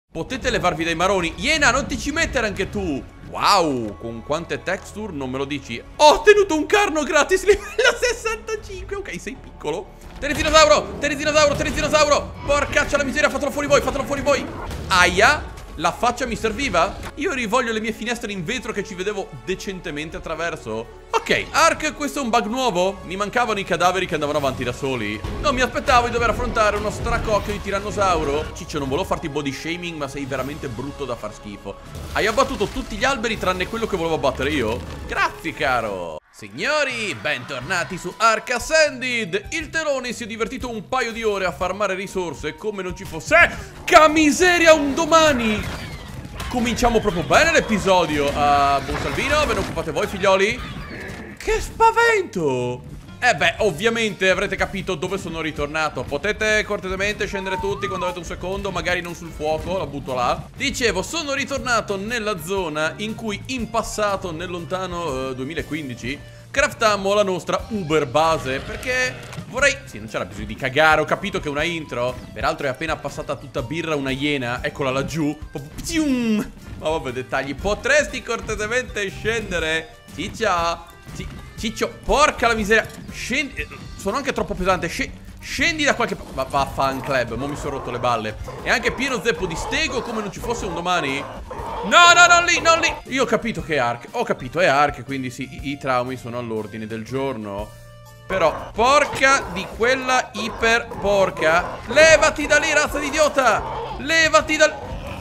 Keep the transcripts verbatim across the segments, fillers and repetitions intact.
Potete levarvi dai maroni. Iena, non ti ci mettere anche tu. Wow, con quante texture non me lo dici. Ho ottenuto un carno gratis livello sessantacinque. Ok, sei piccolo. Terizinosauro, terizinosauro, terizinosauro. Porcaccia la miseria, fatelo fuori voi, fatelo fuori voi. Aia, la faccia mi serviva? Io rivoglio le mie finestre in vetro che ci vedevo decentemente attraverso. Ok, Ark, questo è un bug nuovo? Mi mancavano i cadaveri che andavano avanti da soli. Non mi aspettavo di dover affrontare uno stracocchio di tirannosauro. Ciccio, non volevo farti body shaming, ma sei veramente brutto da far schifo. Hai abbattuto tutti gli alberi tranne quello che volevo abbattere io? Grazie, caro. Signori, bentornati su Ark Ascended. Il telone si è divertito un paio di ore a farmare risorse come non ci fosse camiseria un domani. Cominciamo proprio bene l'episodio. uh, Buon Salvino, ve ne occupate voi, figlioli? Che spavento! Eh beh, ovviamente avrete capito dove sono ritornato. Potete cortesemente scendere tutti quando avete un secondo, magari non sul fuoco, la butto là. Dicevo, sono ritornato nella zona in cui in passato, nel lontano uh, duemilaquindici, craftammo la nostra Uber base. Perché vorrei... Sì, non c'era bisogno di cagare, ho capito che è una intro. Peraltro è appena passata tutta birra una iena. Eccola laggiù. Ma vabbè, dettagli. Potresti cortesemente scendere? Ciccia. Ciccio, porca la miseria. Scendi. Sono anche troppo pesante. Scendi. Scendi da qualche... Va, vaffan club, mo mi sono rotto le balle. È anche pieno zeppo di stego come non ci fosse un domani. No, no, non lì, non lì. Io ho capito che è Ark. Ho capito, è Ark, quindi sì, i, i traumi sono all'ordine del giorno. Però, porca di quella iper porca. Levati da lì, razza di idiota. Levati da...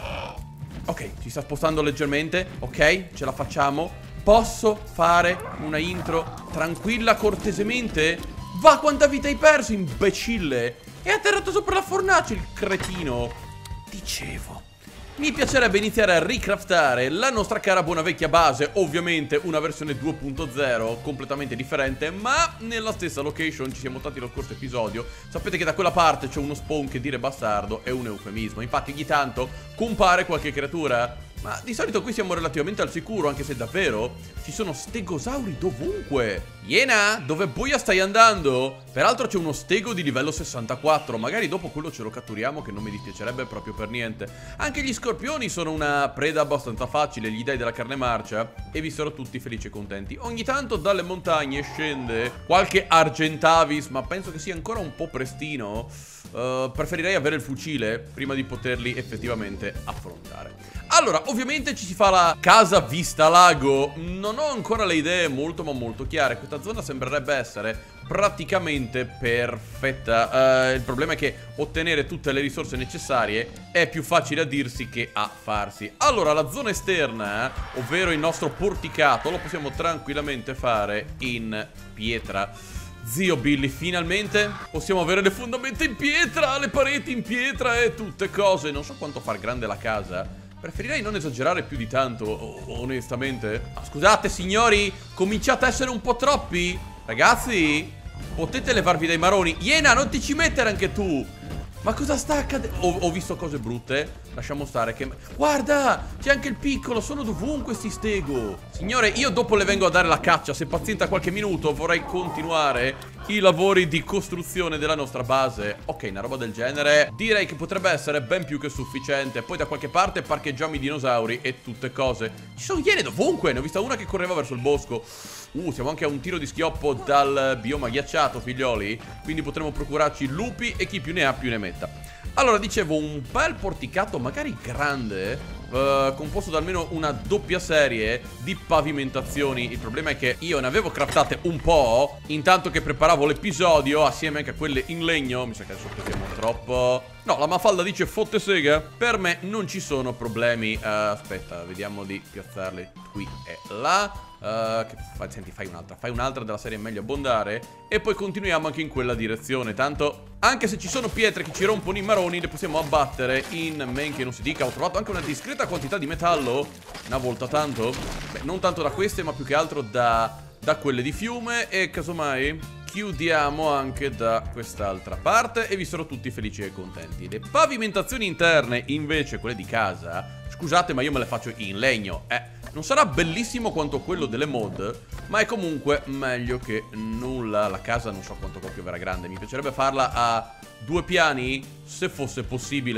Ok, si sta spostando leggermente. Ok, ce la facciamo. Posso fare una intro tranquilla, cortesemente? Va, quanta vita hai perso, imbecille! È atterrato sopra la fornace, il cretino! Dicevo, mi piacerebbe iniziare a ricraftare la nostra cara buona vecchia base. Ovviamente una versione due punto zero, completamente differente, ma nella stessa location. Ci siamo stati lo scorso episodio. Sapete che da quella parte c'è uno spawn che dire bastardo è un eufemismo. Infatti ogni tanto compare qualche creatura, ma di solito qui siamo relativamente al sicuro, anche se davvero ci sono stegosauri dovunque. Iena, dove boia stai andando? Peraltro c'è uno stego di livello sessantaquattro. Magari dopo quello ce lo catturiamo, che non mi dispiacerebbe proprio per niente. Anche gli scorpioni sono una preda abbastanza facile, gli dai della carne marcia e vi sarò tutti felici e contenti. Ogni tanto dalle montagne scende qualche Argentavis, ma penso che sia ancora un po' prestino. Uh, preferirei avere il fucile prima di poterli effettivamente affrontare. Allora, ovviamente ci si fa la casa vista lago. Non ho ancora le idee molto ma molto chiare. Questa zona sembrerebbe essere praticamente perfetta. uh, Il problema è che ottenere tutte le risorse necessarie è più facile a dirsi che a farsi. Allora, la zona esterna, ovvero il nostro porticato, lo possiamo tranquillamente fare in pietra. Zio Billy, finalmente possiamo avere le fondamenta in pietra, le pareti in pietra e tutte cose. Non so quanto far grande la casa. Preferirei non esagerare più di tanto, onestamente. Ah, scusate signori, cominciate a essere un po' troppi. Ragazzi, potete levarvi dai maroni. Iena, non ti ci mettere anche tu. Ma cosa sta accadendo? Ho, ho visto cose brutte. Lasciamo stare che... Guarda, c'è anche il piccolo. Sono dovunque sti stego. Signore, io dopo le vengo a dare la caccia. Se pazienta qualche minuto vorrei continuare i lavori di costruzione della nostra base. Ok, una roba del genere direi che potrebbe essere ben più che sufficiente. Poi da qualche parte parcheggiamo i dinosauri e tutte cose. Ci sono iene dovunque. Ne ho vista una che correva verso il bosco. Uh, siamo anche a un tiro di schioppo dal bioma ghiacciato, figlioli. Quindi potremo procurarci lupi e chi più ne ha più ne metta. Allora, dicevo, un bel porticato, magari grande, uh, composto da almeno una doppia serie di pavimentazioni. Il problema è che io ne avevo craftate un po' intanto che preparavo l'episodio, assieme anche a quelle in legno. Mi sa che adesso siamo troppo... No, la Mafalda dice fotte sega. Per me non ci sono problemi. uh, Aspetta, vediamo di piazzarli qui e là. Uh, che fa, senti, fai un'altra, fai un'altra della serie, è meglio abbondare. E poi continuiamo anche in quella direzione. Tanto, anche se ci sono pietre che ci rompono i maroni, le possiamo abbattere in men che non si dica. Ho trovato anche una discreta quantità di metallo. Una volta tanto. Beh, non tanto da queste, ma più che altro da, da quelle di fiume. E casomai chiudiamo anche da quest'altra parte e vi sarò tutti felici e contenti. Le pavimentazioni interne, invece, quelle di casa, scusate ma io me le faccio in legno. Eh, non sarà bellissimo quanto quello delle mod, ma è comunque meglio che nulla. La casa non so quanto proprio verrà grande. Mi piacerebbe farla a due piani, se fosse possibile.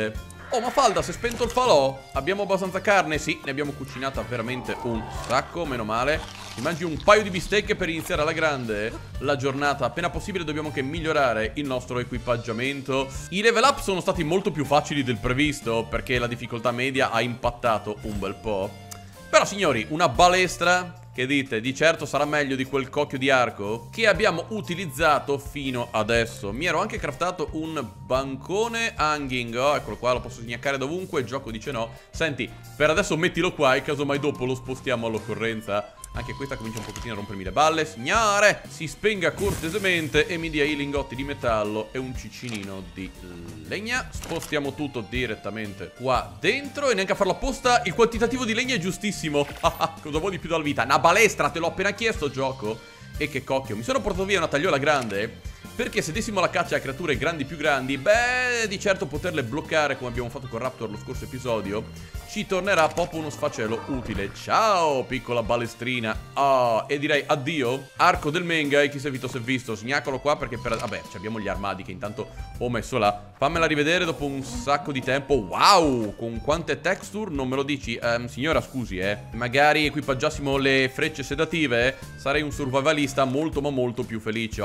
Oh, Mafalda, si è spento il falò? Abbiamo abbastanza carne? Sì, ne abbiamo cucinata veramente un sacco, meno male. Ti mangi un paio di bistecche per iniziare alla grande la giornata. Appena possibile dobbiamo anche migliorare il nostro equipaggiamento. I level up sono stati molto più facili del previsto, perché la difficoltà media ha impattato un bel po'. Però, signori, una balestra... Che dite? Di certo sarà meglio di quel cocchio di arco che abbiamo utilizzato fino adesso. Mi ero anche craftato un bancone hanging. Oh, eccolo qua, lo posso sgnaccare dovunque. Il gioco dice no. Senti, per adesso mettilo qua e casomai dopo lo spostiamo all'occorrenza. Anche questa comincia un pochettino a rompermi le balle. Signore, si spenga cortesemente e mi dia i lingotti di metallo e un cicinino di legna. Spostiamo tutto direttamente qua dentro. E neanche a farlo apposta, il quantitativo di legna è giustissimo. Cosa vuoi di più dalla vita? Una balestra, te l'ho appena chiesto, gioco. E che cocchio, mi sono portato via una tagliola grande, perché se dessimo la caccia a creature grandi più grandi, beh, di certo poterle bloccare come abbiamo fatto con Raptor lo scorso episodio ci tornerà proprio uno sfacelo utile. Ciao, piccola balestrina. Oh, e direi addio. Arco del Mengai, chi si è visto si è visto. Sgnacolo qua perché per... Vabbè, abbiamo gli armadi che intanto ho messo là. Fammela rivedere dopo un sacco di tempo. Wow, con quante texture, non me lo dici? Um, signora, scusi, eh. Magari equipaggiassimo le frecce sedative, sarei un survivalista molto ma molto più felice.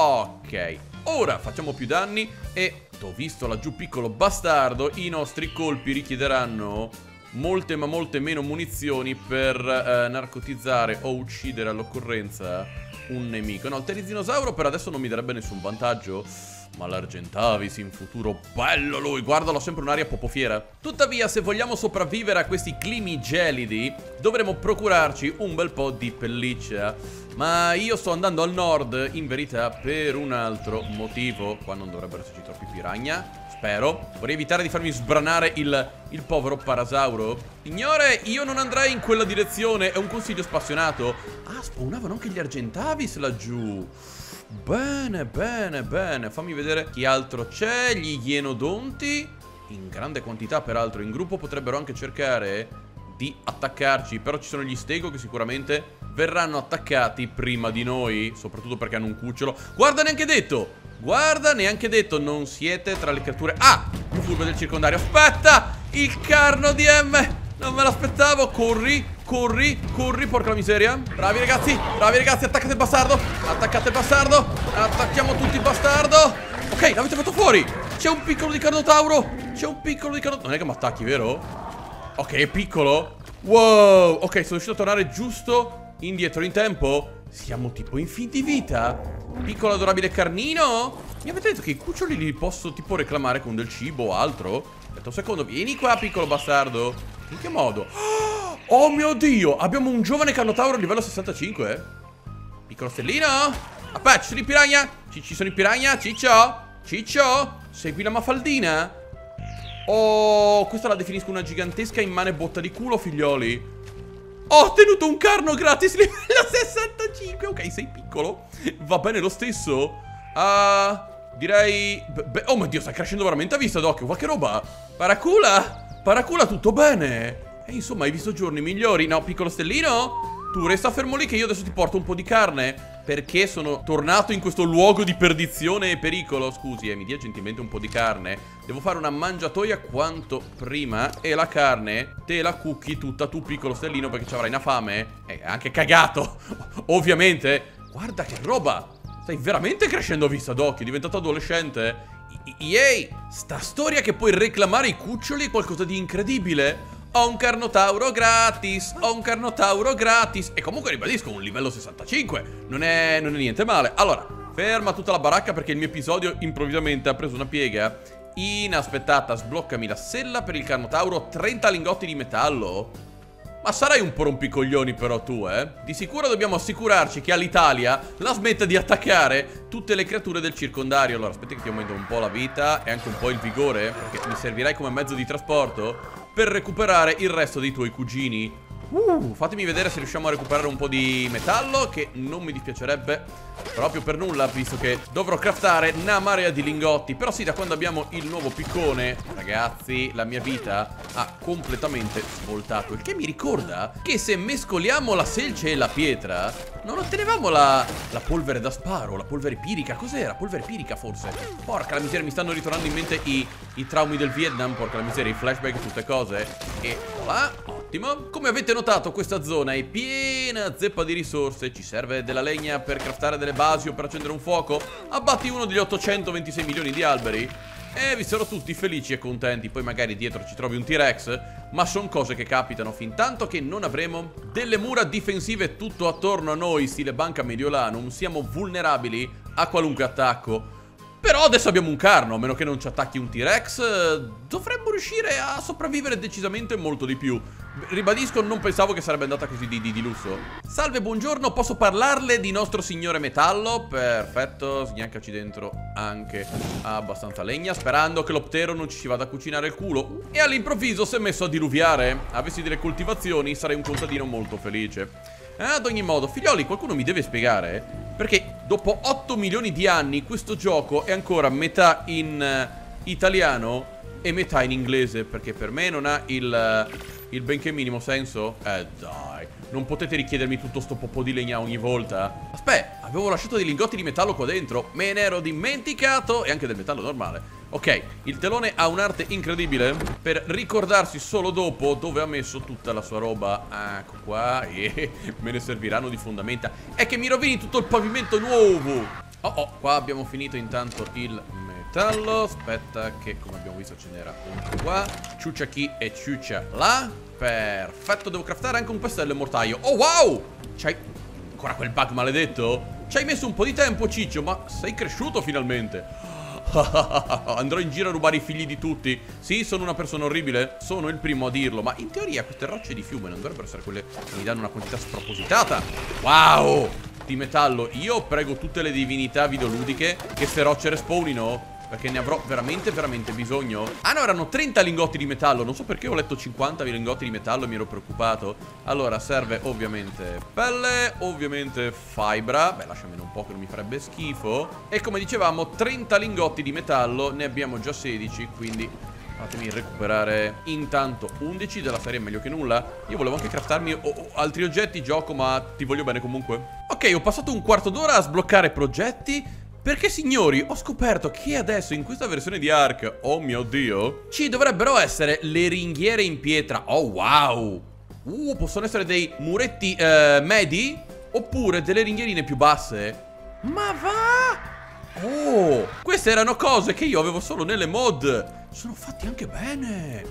Ok, ora facciamo più danni e... T'ho visto laggiù, piccolo bastardo. I nostri colpi richiederanno molte ma molte meno munizioni per eh, narcotizzare o uccidere all'occorrenza un nemico. No, il terizinosauro per adesso non mi darebbe nessun vantaggio, ma l'Argentavis in futuro, bello lui, guardalo, sempre un'aria popofiera. Tuttavia, se vogliamo sopravvivere a questi climi gelidi, dovremo procurarci un bel po' di pelliccia. Ma io sto andando al nord, in verità, per un altro motivo. Qua non dovrebbero esserci troppi piranha, spero. Vorrei evitare di farmi sbranare il, il povero parasauro. Signore, io non andrei in quella direzione, è un consiglio spassionato. Ah, spawnavano anche gli Argentavis laggiù. Bene, bene, bene. Fammi vedere chi altro c'è. Gli ienodonti, in grande quantità peraltro. In gruppo potrebbero anche cercare di attaccarci, però ci sono gli stego che sicuramente verranno attaccati prima di noi, soprattutto perché hanno un cucciolo. Guarda, neanche detto. Guarda, neanche detto. Non siete tra le creature... Ah, più furbe del circondario. Aspetta, il Carno D M. Non me l'aspettavo. Corri, corri, corri, porca la miseria. Bravi ragazzi, bravi ragazzi. Attaccate il bastardo, attaccate il bastardo. Attacchiamo tutti il bastardo. Ok, l'avete fatto fuori. C'è un piccolo di Carnotauro. C'è un piccolo di Carnotauro. Non è che mi attacchi, vero? Ok, è piccolo. Wow, ok, sono riuscito a tornare giusto indietro in tempo. Siamo tipo in fin di vita. Piccolo adorabile carnino. Mi avete detto che i cuccioli li posso tipo reclamare con del cibo o altro? Aspetta un secondo, vieni qua, piccolo bastardo. In che modo? Oh mio Dio, abbiamo un giovane Carnotauro livello sessantacinque. Piccolo stellino. Aspetta, ci sono i piranha. Ci, ci sono i piranha, Ciccio. Ciccio, segui la mafaldina. Oh, questa la definisco una gigantesca immane botta di culo, figlioli. Ho ottenuto un carno gratis livello sessantacinque. Ok, sei piccolo, va bene lo stesso. Uh, direi... Beh, oh mio Dio, sta crescendo veramente a vista d'occhio. Qualche roba. Paracula, Paracula, tutto bene? E insomma, hai visto giorni migliori. No, piccolo stellino, tu resta fermo lì che io adesso ti porto un po' di carne, perché sono tornato in questo luogo di perdizione e pericolo. Scusi, eh, mi dia gentilmente un po' di carne. Devo fare una mangiatoia quanto prima. E la carne te la cucchi tutta tu, piccolo stellino, perché ci avrai una fame. E eh, anche cagato, ovviamente. Guarda che roba. Stai veramente crescendo a vista d'occhio, è diventato adolescente. Yay, sta storia che puoi reclamare i cuccioli è qualcosa di incredibile. Ho un Carnotauro gratis, ho un Carnotauro gratis. E comunque ribadisco, un livello sessantacinque non è, non è niente male. Allora, ferma tutta la baracca perché il mio episodio improvvisamente ha preso una piega inaspettata. Sbloccami la sella per il Carnotauro, trenta lingotti di metallo. Ma sarai un po' rompicoglioni però tu, eh? Di sicuro dobbiamo assicurarci che all'Italia la smetta di attaccare tutte le creature del circondario. Allora, aspetta che ti aumento un po' la vita e anche un po' il vigore, perché mi servirai come mezzo di trasporto per recuperare il resto dei tuoi cugini. Uh, fatemi vedere se riusciamo a recuperare un po' di metallo, che non mi dispiacerebbe proprio per nulla, visto che dovrò craftare una marea di lingotti. Però sì, da quando abbiamo il nuovo piccone, ragazzi, la mia vita ha completamente svoltato. Il che mi ricorda che se mescoliamo la selce e la pietra non ottenevamo la, la polvere da sparo, la polvere pirica. Cos'era? Polvere pirica forse. Porca la miseria, mi stanno ritornando in mente i, i traumi del Vietnam. Porca la miseria, i flashback e tutte cose. E voilà, ottimo. Come avete notato, questa zona è piena zeppa di risorse. Ci serve della legna per craftare delle basi o per accendere un fuoco? Abbatti uno degli ottocentoventisei milioni di alberi e vi sarò tutti felici e contenti. Poi magari dietro ci trovi un T-Rex, ma sono cose che capitano fin tanto che non avremo delle mura difensive tutto attorno a noi, stile Banca Mediolanum. Siamo vulnerabili a qualunque attacco. Però adesso abbiamo un carno, a meno che non ci attacchi un T-Rex, dovremmo riuscire a sopravvivere decisamente molto di più. Ribadisco, non pensavo che sarebbe andata così di, di, di lusso. Salve, buongiorno, posso parlarle di nostro signore metallo? Perfetto, sgnaccaci dentro anche abbastanza legna, sperando che l'optero non ci si vada a cucinare il culo. E all'improvviso si è messo a diluviare. Avessi delle coltivazioni sarei un contadino molto felice. Ad ogni modo, figlioli, qualcuno mi deve spiegare perché dopo otto milioni di anni questo gioco è ancora metà in uh, italiano e metà in inglese. Perché per me non ha il, uh, il benché minimo senso. Eh dai, non potete richiedermi tutto sto popò di legna ogni volta. Aspetta, avevo lasciato dei lingotti di metallo qua dentro, me ne ero dimenticato. E anche del metallo normale. Ok, il telone ha un'arte incredibile per ricordarsi solo dopo dove ha messo tutta la sua roba. Ecco qua, e me ne serviranno di fondamenta. È che mi rovini tutto il pavimento nuovo. Oh oh, qua abbiamo finito intanto il metallo. Aspetta che, come abbiamo visto, ce n'era un qua. Ciuccia qui e ciuccia là. Perfetto, devo craftare anche un pestello e mortaio. Oh wow, c'hai ancora quel bug maledetto? Ci hai messo un po' di tempo, Ciccio, ma sei cresciuto finalmente. Andrò in giro a rubare i figli di tutti. Sì, sono una persona orribile, sono il primo a dirlo. Ma in teoria queste rocce di fiume non dovrebbero essere quelle che mi danno una quantità spropositata. Wow, di metallo. Io prego tutte le divinità videoludiche che queste rocce respawnino, perché ne avrò veramente veramente bisogno. Ah no, erano trenta lingotti di metallo. Non so perché ho letto cinquanta lingotti di metallo e mi ero preoccupato. Allora, serve ovviamente pelle, ovviamente fibra. Beh, lasciamene un po' che non mi farebbe schifo. E come dicevamo, trenta lingotti di metallo. Ne abbiamo già sedici, quindi fatemi recuperare intanto undici della serie meglio che nulla. Io volevo anche craftarmi altri oggetti, gioco, ma ti voglio bene comunque. Ok, ho passato un quarto d'ora a sbloccare progetti, perché signori, ho scoperto che adesso in questa versione di Ark, oh mio Dio, ci dovrebbero essere le ringhiere in pietra. Oh wow. Uh, possono essere dei muretti eh, medi oppure delle ringhierine più basse. Ma va! Oh, queste erano cose che io avevo solo nelle mod. Sono fatti anche bene.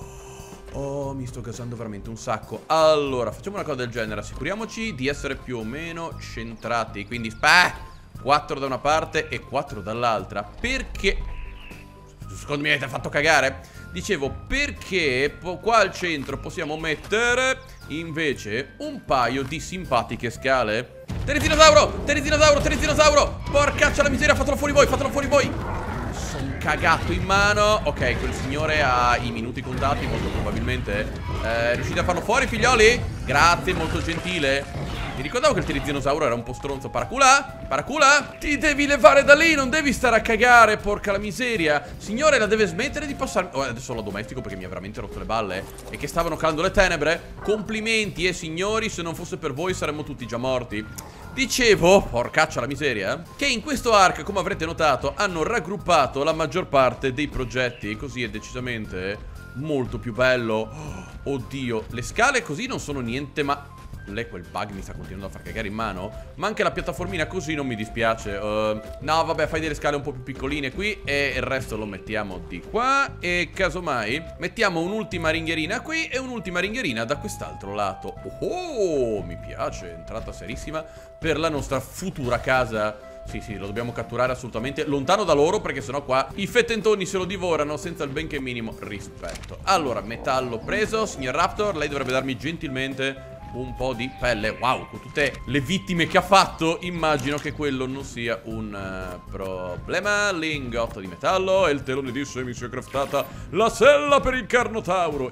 Oh, mi sto gasando veramente un sacco. Allora, facciamo una cosa del genere. Assicuriamoci di essere più o meno centrati. Quindi, spah! quattro da una parte e quattro dall'altra. Perché? Secondo me avete fatto cagare. Dicevo, perché qua al centro possiamo mettere invece un paio di simpatiche scale. Terizinosauro, terizinosauro, terizinosauro. Porcaccia la miseria, fatelo fuori voi, fatelo fuori voi. Sono cagato in mano. Ok, quel signore ha i minuti contati, molto probabilmente. eh, Riuscite a farlo fuori, figlioli? Grazie, molto gentile. Mi ricordavo che il terizinosauro era un po' stronzo. Paracula, paracula, ti devi levare da lì, non devi stare a cagare, porca la miseria. Signore, la deve smettere di passarmi. Oh, adesso lo domestico perché mi ha veramente rotto le balle. E che stavano calando le tenebre. Complimenti, eh signori, se non fosse per voi saremmo tutti già morti. Dicevo, porcaccia la miseria, che in questo arc, come avrete notato, hanno raggruppato la maggior parte dei progetti. Così è decisamente molto più bello. Oh, oddio, le scale così non sono niente, ma lei quel bug mi sta continuando a far cagare in mano. Ma anche la piattaformina così non mi dispiace. uh, No vabbè, fai delle scale un po' più piccoline qui e il resto lo mettiamo di qua. E casomai mettiamo un'ultima ringhierina qui e un'ultima ringhierina da quest'altro lato. Oh, mi piace, entrata serissima per la nostra futura casa. Sì, sì, lo dobbiamo catturare assolutamente lontano da loro, perché sennò qua i fettentoni se lo divorano senza il benché minimo rispetto. Allora, metallo preso. Signor Raptor, lei dovrebbe darmi gentilmente un po' di pelle. Wow, con tutte le vittime che ha fatto, immagino che quello non sia un uh, problema. Lingotto di metallo e il telone di semi si è craftata la sella per il Carnotauro.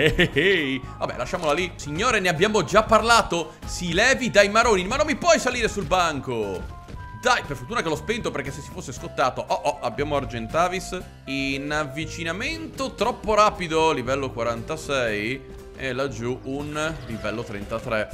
Yeah. Vabbè, lasciamola lì. Signore, ne abbiamo già parlato. Si levi dai maroni, ma non mi puoi salire sul banco. Dai, per fortuna che l'ho spento, perché se si fosse scottato. Oh oh, abbiamo Argentavis in avvicinamento troppo rapido, livello quarantasei. E laggiù un livello trentatré.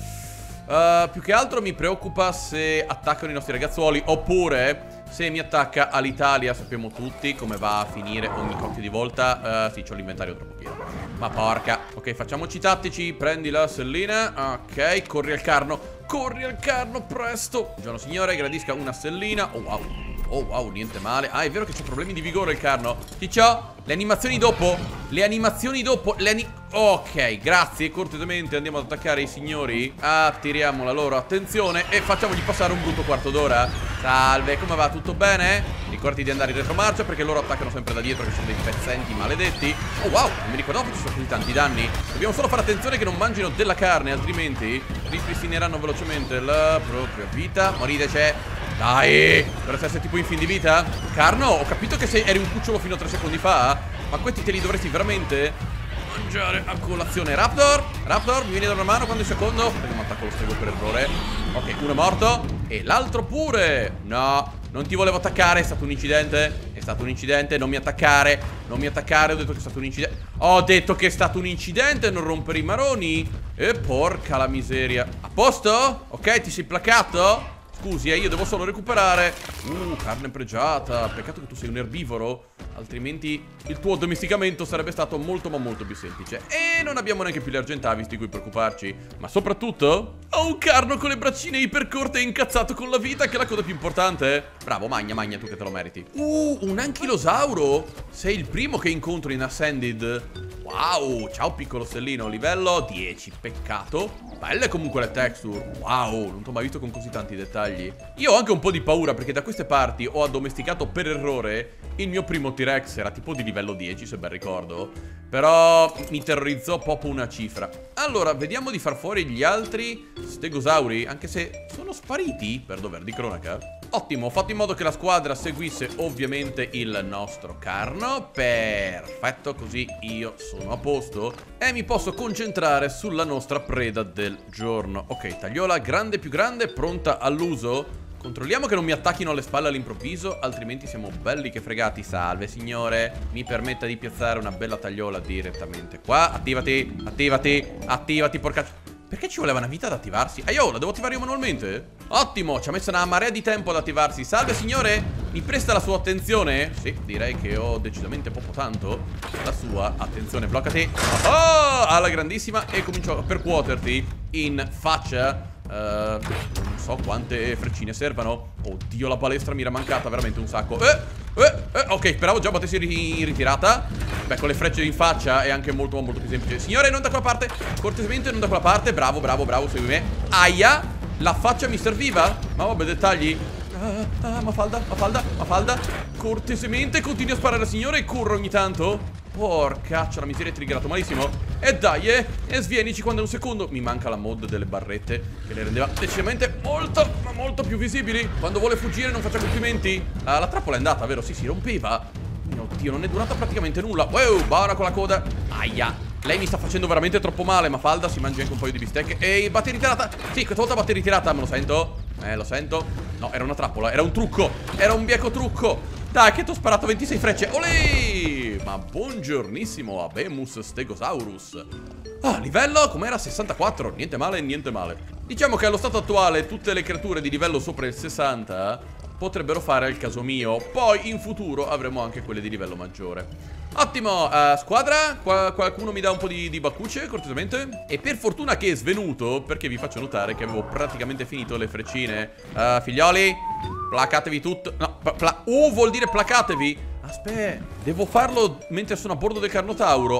uh, Più che altro mi preoccupa se attaccano i nostri ragazzuoli, oppure se mi attacca all'Italia. Sappiamo tutti come va a finire ogni coppia di volta. uh, Sì, c'ho l'inventario troppo pieno. Ma porca. Ok, facciamoci tattici. Prendi la sellina. Ok, corri al carno. Corri al carno, presto. Buongiorno signore, gradisca una sellina. Oh wow, oh wow, niente male. Ah, è vero che c'è problemi di vigore il carno. Ciccio, le animazioni dopo. Le animazioni dopo le ani Ok, grazie, cortesemente andiamo ad attaccare i signori. Attiriamo la loro attenzione e facciamogli passare un brutto quarto d'ora. Salve, come va? Tutto bene? Ricordati di andare in retromarcia, perché loro attaccano sempre da dietro, che sono dei pezzenti maledetti. Oh wow, non mi ricordavo che ci sono così tanti danni. Dobbiamo solo fare attenzione che non mangino della carne, altrimenti ripristineranno velocemente la propria vita. Morite, c'è. Dai, dovresti essere tipo in fin di vita. Carno, ho capito che sei, eri un cucciolo fino a tre secondi fa, ma questi te li dovresti veramente mangiare a colazione. Raptor, Raptor, mi vieni da una mano quando è secondo? Perché mi attacco lo stego per errore. Ok, uno è morto e l'altro pure. No, non ti volevo attaccare, è stato un incidente. È stato un incidente, non mi attaccare. Non mi attaccare, ho detto che è stato un incidente. Ho detto che è stato un incidente, non rompere i maroni. E porca la miseria. A posto? Ok, ti sei placato? Scusi, eh, io devo solo recuperare. Uh, carne pregiata. Peccato che tu sei un erbivoro, altrimenti il tuo addomesticamento sarebbe stato molto ma molto più semplice. E non abbiamo neanche più le Argentavis di cui preoccuparci. Ma soprattutto ho un carno con le braccine ipercorte e incazzato con la vita, che è la cosa più importante. Bravo, magna, magna, tu che te lo meriti. Uh, un anchilosauro. Sei il primo che incontro in Ascended. Wow, ciao piccolo stellino, livello dieci, peccato. Belle comunque le texture. Wow, non ti ho mai visto con così tanti dettagli. Io ho anche un po' di paura, perché da queste parti ho addomesticato per errore il mio primo T-Rex. Era tipo di livello dieci, se ben ricordo. Però mi terrorizzò proprio una cifra. Allora, vediamo di far fuori gli altri stegosauri, anche se sono spariti per dover di cronaca. Ottimo, ho fatto in modo che la squadra seguisse ovviamente il nostro carno. Perfetto, così io sono a posto e mi posso concentrare sulla nostra preda del giorno. Ok, tagliola grande più grande, pronta all'uso. Controlliamo che non mi attacchino alle spalle all'improvviso, altrimenti siamo belli che fregati. Salve signore, mi permetta di piazzare una bella tagliola direttamente qua. Attivati, attivati, attivati, porca... Perché ci voleva una vita ad attivarsi? Ah, io la devo attivare io manualmente? Ottimo, ci ha messo una marea di tempo ad attivarsi. Salve signore, mi presta la sua attenzione? Sì, direi che ho decisamente poco tanto la sua attenzione. Bloccati. Oh, alla grandissima. E comincio a percuoterti in faccia. uh, Non so quante freccine servano. Oddio, la balestra mi era mancata veramente un sacco. Eh, eh, eh, ok, speravo già battessi in ritirata. Beh, con le frecce in faccia è anche molto molto più semplice. Signore, non da quella parte, cortesemente non da quella parte. Bravo, bravo, bravo, segui me. Aia, la faccia mi serviva. Ma vabbè, dettagli. Ah, ah, Mafalda, Mafalda, Mafalda. Cortesemente continui a sparare al signore e corro ogni tanto. Porcaccia, la miseria è triggerato malissimo. E dai, eh, e svienici quando è un secondo. Mi manca la mod delle barrette, che le rendeva decisamente molto, ma molto più visibili. Quando vuole fuggire non faccia complimenti. ah, La trappola è andata, vero? Sì, si rompeva. Mio Dio, non è durata praticamente nulla. Wow, buona con la coda. Aia, lei mi sta facendo veramente troppo male. Mafalda, si mangia anche un paio di bistecche. Ehi, batte ritirata. Sì, questa volta batte ritirata, me lo sento. Eh, lo sento. No, era una trappola, era un trucco. Era un bieco trucco. Dai, che ti ho sparato ventisei frecce. Olè! Ma buongiornissimo, Abemus Stegosaurus. Ah, livello com'era? sessantaquattro. Niente male, niente male. Diciamo che allo stato attuale tutte le creature di livello sopra il sessanta potrebbero fare il caso mio. Poi in futuro avremo anche quelle di livello maggiore. Ottimo, uh, squadra, Qua, qualcuno mi dà un po' di, di baccucce, cortesemente. E per fortuna che è svenuto, perché vi faccio notare che avevo praticamente finito le freccine. uh, Figlioli, placatevi tutto. No, pla uh, vuol dire placatevi. Aspetta, devo farlo mentre sono a bordo del Carnotauro.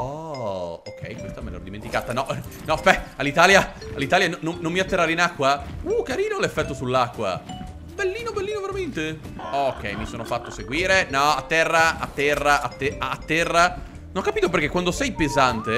Oh, ok, questa me l'ho dimenticata. No, no, aspetta, all'Italia All'Italia no, non mi atterrare in acqua. Uh, carino l'effetto sull'acqua. Bellino, bellino veramente. Ok, mi sono fatto seguire. No, a terra, a terra, a, te a terra. Non ho capito perché quando sei pesante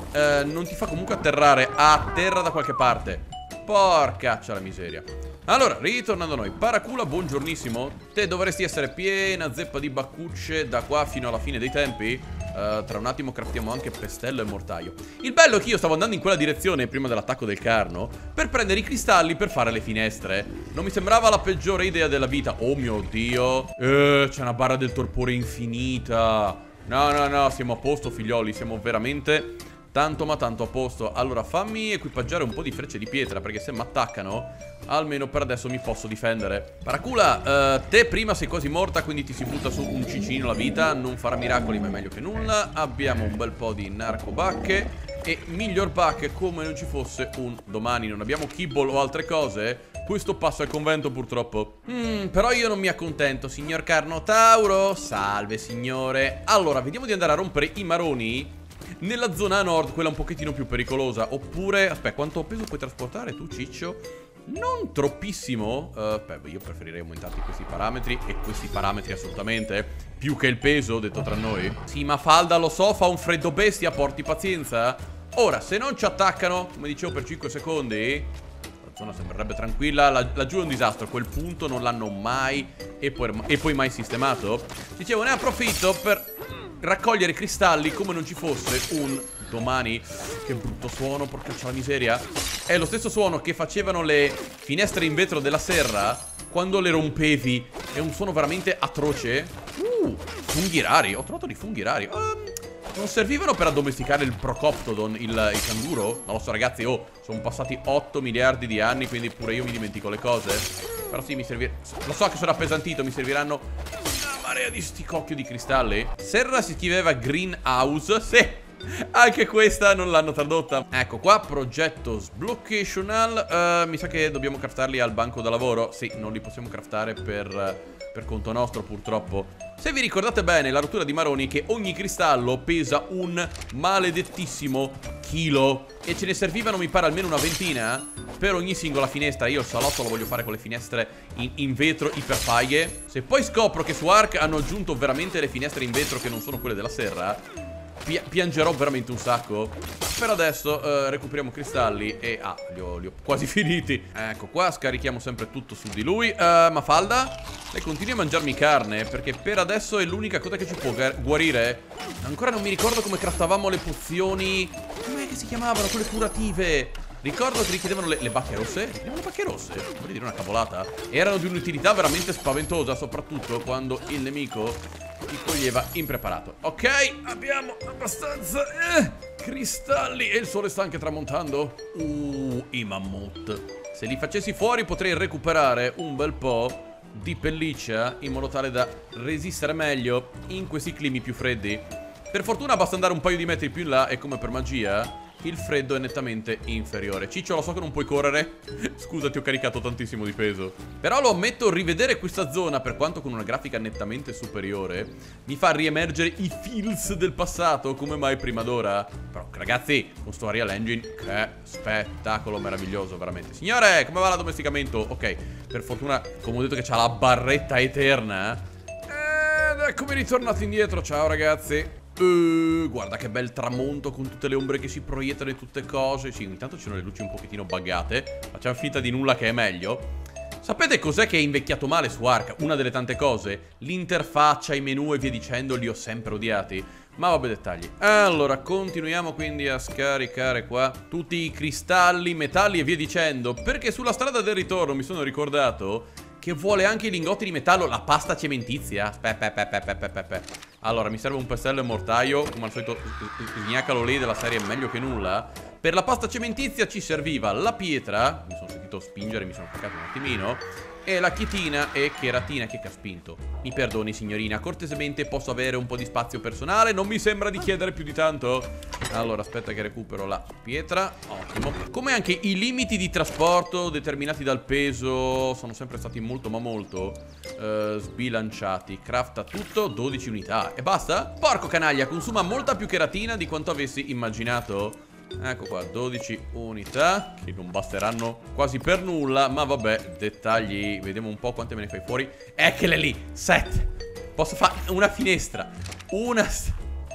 eh, non ti fa comunque atterrare a terra da qualche parte. Porcaccia la miseria. Allora, ritornando a noi, Paracula, buongiornissimo. Te dovresti essere piena zeppa di baccucce da qua fino alla fine dei tempi. uh, Tra un attimo craftiamo anche pestello e mortaio. Il bello è che io stavo andando in quella direzione prima dell'attacco del carno per prendere i cristalli per fare le finestre. Non mi sembrava la peggiore idea della vita. Oh mio Dio, eh, c'è una barra del torpore infinita. No, no, no, siamo a posto figlioli, siamo veramente tanto ma tanto a posto. Allora fammi equipaggiare un po' di frecce di pietra, perché se mi attaccano almeno per adesso mi posso difendere. Paracula, uh, te prima sei quasi morta, quindi ti si butta su un cicino la vita. Non farà miracoli ma è meglio che nulla. Abbiamo un bel po' di narcobacche e miglior bacche come non ci fosse un domani. Non abbiamo kibble o altre cose. Questo passo al convento purtroppo. mm, Però io non mi accontento, signor Carnotauro. Salve signore. Allora vediamo di andare a rompere i maroni nella zona a nord, quella un pochettino più pericolosa. Oppure, aspetta, quanto peso puoi trasportare tu, ciccio? Non troppissimo. uh, beh, io preferirei aumentarti questi parametri. E questi parametri assolutamente, più che il peso, detto tra noi. Sì, ma Falda, lo so, fa un freddo bestia, porti pazienza. Ora, se non ci attaccano, come dicevo, per cinque secondi, la zona sembrerebbe tranquilla. la, Laggiù è un disastro, quel punto non l'hanno mai e poi, e poi mai sistemato. Dicevo, ne approfitto per raccogliere cristalli come non ci fosse un domani. Che brutto suono, porcaccia la miseria. È lo stesso suono che facevano le finestre in vetro della serra quando le rompevi. È un suono veramente atroce. Uh, funghi rari, ho trovato dei funghi rari. um, Non servivano per addomesticare il Procoptodon, il, il canguro? Non lo so ragazzi, oh, sono passati otto miliardi di anni, quindi pure io mi dimentico le cose. Però sì, mi serviranno. Lo so che sono appesantito, mi serviranno una marea di sti cocchio di cristalli. Serra si scriveva Greenhouse. Sì, anche questa non l'hanno tradotta. Ecco qua, progetto sbloccational. uh, Mi sa che dobbiamo craftarli al banco da lavoro. Sì, non li possiamo craftare per, per conto nostro purtroppo. Se vi ricordate bene, la rottura di maroni, che ogni cristallo pesa un maledettissimo chilo. E ce ne servivano mi pare almeno una ventina per ogni singola finestra. Io il salotto lo voglio fare con le finestre in, in vetro iperfaghe. Se poi scopro che su Ark hanno aggiunto veramente le finestre in vetro che non sono quelle della serra, pi piangerò veramente un sacco. Per adesso uh, recuperiamo cristalli e ah, li ho, li ho quasi finiti. Ecco qua, scarichiamo sempre tutto su di lui. uh, Mafalda, lei continui a mangiarmi carne, perché per adesso è l'unica cosa che ci può guarire. Ancora non mi ricordo come craftavamo le pozioni. Com'è che si chiamavano quelle curative? Ricordo che richiedevano le, le bacche rosse. Richiedevano le bacche rosse? Vorrei dire una cavolata. Erano di un'utilità veramente spaventosa, soprattutto quando il nemico ti coglieva impreparato. Ok, abbiamo abbastanza eh, cristalli. E il sole sta anche tramontando. Uh, i mammut. Se li facessi fuori potrei recuperare un bel po' di pelliccia, in modo tale da resistere meglio in questi climi più freddi. Per fortuna basta andare un paio di metri più in là e come per magia il freddo è nettamente inferiore. Ciccio, lo so che non puoi correre. Scusa, ti ho caricato tantissimo di peso. Però lo ammetto, rivedere questa zona, per quanto con una grafica nettamente superiore, mi fa riemergere i feels del passato come mai prima d'ora. Però ragazzi, con sto Unreal Engine, che spettacolo meraviglioso, veramente. Signore, come va l'addomesticamento? Ok, per fortuna, come ho detto, che c'ha la barretta eterna. Ed eccomi ritornato indietro. Ciao ragazzi. Uh, guarda che bel tramonto con tutte le ombre che si proiettano e tutte cose. Sì, ogni tanto ci sono le luci un pochettino buggate. Facciamo finta di nulla che è meglio. Sapete cos'è che è invecchiato male su Ark? Una delle tante cose. L'interfaccia, i menu e via dicendo, li ho sempre odiati. Ma vabbè, dettagli. Allora, continuiamo quindi a scaricare qua tutti i cristalli, metalli e via dicendo, perché sulla strada del ritorno mi sono ricordato che vuole anche i lingotti di metallo, la pasta cementizia. Aspetta, aspetta, aspetta, aspetta. Allora, mi serve un pestello e mortaio. Come al solito, sgnacalo lì della serie meglio che nulla. Per la pasta cementizia ci serviva la pietra. Mi sono sentito spingere, mi sono attaccato un attimino. E la chitina e cheratina che ha spinto. Mi perdoni signorina, cortesemente posso avere un po' di spazio personale? Non mi sembra di chiedere più di tanto. Allora aspetta che recupero la pietra. Ottimo. Come anche i limiti di trasporto determinati dal peso sono sempre stati molto ma molto uh, sbilanciati. Crafta tutto, dodici unità. E basta? Porco canaglia, consuma molta più cheratina di quanto avessi immaginato. Ecco qua, dodici unità, che non basteranno quasi per nulla, ma vabbè, dettagli. Vediamo un po' quante me ne fai fuori. Eccole lì, sette. Posso fare una finestra. Una...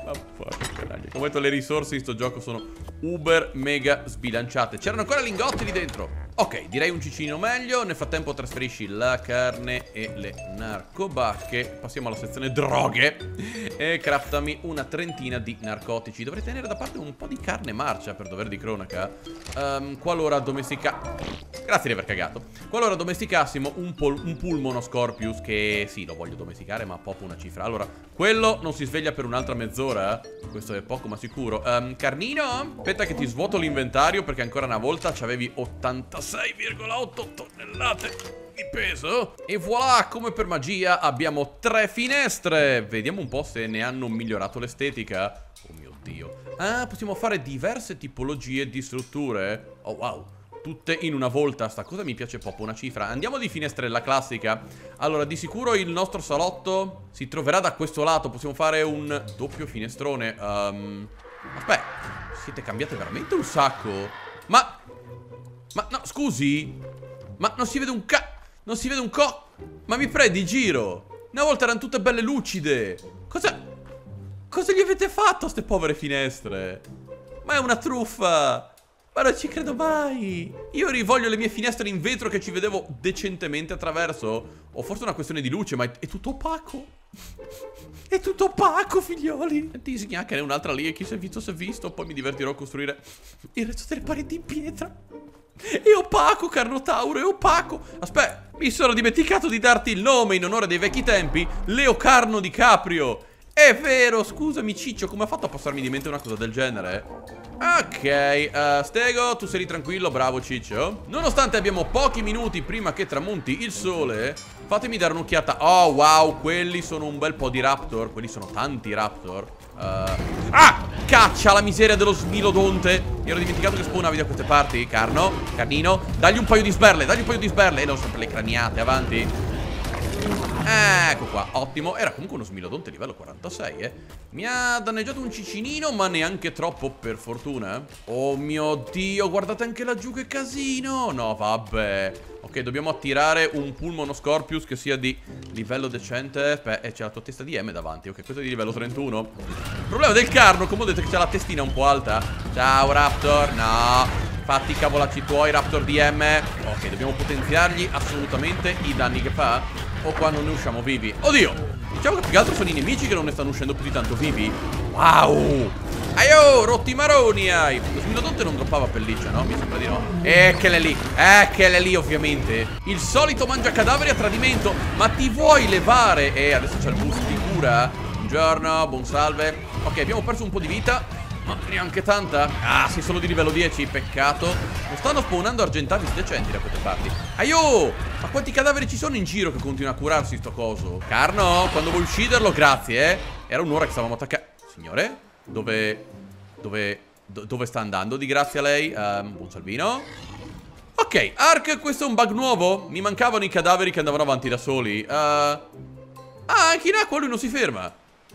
Ma porca canaglia. Come detto, le risorse in sto gioco sono uber mega sbilanciate. C'erano ancora lingotti lì dentro. Ok, direi un cicino meglio. Nel frattempo trasferisci la carne e le narcobacche. Passiamo alla sezione droghe e craftami una trentina di narcotici. Dovrei tenere da parte un po' di carne marcia per dover di cronaca, um, qualora domestica... Grazie di aver cagato. Qualora domesticassimo un, un pulmono Scorpius, che sì, lo voglio domesticare, ma proprio una cifra. Allora, quello non si sveglia per un'altra mezz'ora. Questo è poco ma sicuro. um, Carnino, aspetta che ti svuoto l'inventario, perché ancora una volta c'avevi ottantasei virgola otto tonnellate di peso. E voilà, come per magia abbiamo tre finestre. Vediamo un po' se ne hanno migliorato l'estetica. Oh mio Dio. Ah, possiamo fare diverse tipologie di strutture. Oh wow, tutte in una volta. Sta cosa mi piace proprio, una cifra. Andiamo di finestrella classica. Allora, di sicuro il nostro salotto si troverà da questo lato. Possiamo fare un doppio finestrone. um, Aspetta, siete cambiate veramente un sacco. Ma... Ma no, scusi. Ma non si vede un ca... Non si vede un co... Ma mi prendi in giro? Una volta erano tutte belle lucide. Cosa... Cosa gli avete fatto a ste povere finestre? Ma è una truffa. Ma non ci credo mai. Io rivoglio le mie finestre in vetro che ci vedevo decentemente attraverso. O forse è una questione di luce, ma è, è tutto opaco. È tutto opaco, figlioli. Disegna che ne un'altra lì e chi si è visto si è visto. Poi mi divertirò a costruire il resto delle pareti in pietra. È opaco, Carnotauro, è opaco. Aspetta, mi sono dimenticato di darti il nome in onore dei vecchi tempi. Leocarno di Caprio. È vero, scusami Ciccio, come ha fatto a passarmi di mente una cosa del genere? Ok, uh, Stego, tu sei lì tranquillo, bravo Ciccio. Nonostante abbiamo pochi minuti prima che tramonti il sole, fatemi dare un'occhiata. Oh wow, quelli sono un bel po' di raptor. Quelli sono tanti raptor. uh... Ah, caccia la miseria dello smilodonte. Mi ero dimenticato che spawnavi da queste parti. Carno, Carnino, dagli un paio di sberle, dagli un paio di sberle. E non sempre le craniate, avanti. Ecco qua, ottimo. Era comunque uno smilodonte livello quarantasei, eh. Mi ha danneggiato un cicinino, ma neanche troppo, per fortuna. Oh mio Dio, guardate anche laggiù che casino. No, vabbè. Ok, dobbiamo attirare un pulmono Scorpius che sia di livello decente. Beh, e c'è la tua testa di M davanti. Ok, questo è di livello trentuno. Il problema del Carno, come ho detto, è che c'ha la testina un po' alta. Ciao Raptor, no, fatti i cavolacci tuoi, Raptor D M. Ok, dobbiamo potenziargli assolutamente i danni che fa, o quando ne usciamo vivi. Oddio, diciamo che più che altro sono i nemici che non ne stanno uscendo più di tanto vivi. Wow. Aio, rotti maroni hai. Lo smilodonte non droppava pelliccia, no? Mi sembra di no. Eccole lì, eccole lì ovviamente. Il solito mangia cadaveri a tradimento. Ma ti vuoi levare? E adesso c'è il boost di cura. Buongiorno, buon salve. Ok, abbiamo perso un po' di vita, ma neanche tanta. Ah, sei solo di livello dieci, peccato. Non stanno spawnando argentavis decenti da queste parti. Aio, ma quanti cadaveri ci sono in giro che continua a curarsi sto coso? Carno, quando vuoi ucciderlo, grazie, eh. Era un'ora che stavamo attaccando. Signore, dove... Dove... Do dove sta andando, di grazia lei? Um, buon salvino. Ok, Ark, questo è un bug nuovo. Mi mancavano i cadaveri che andavano avanti da soli. uh... Ah, anche in acqua lui non si ferma.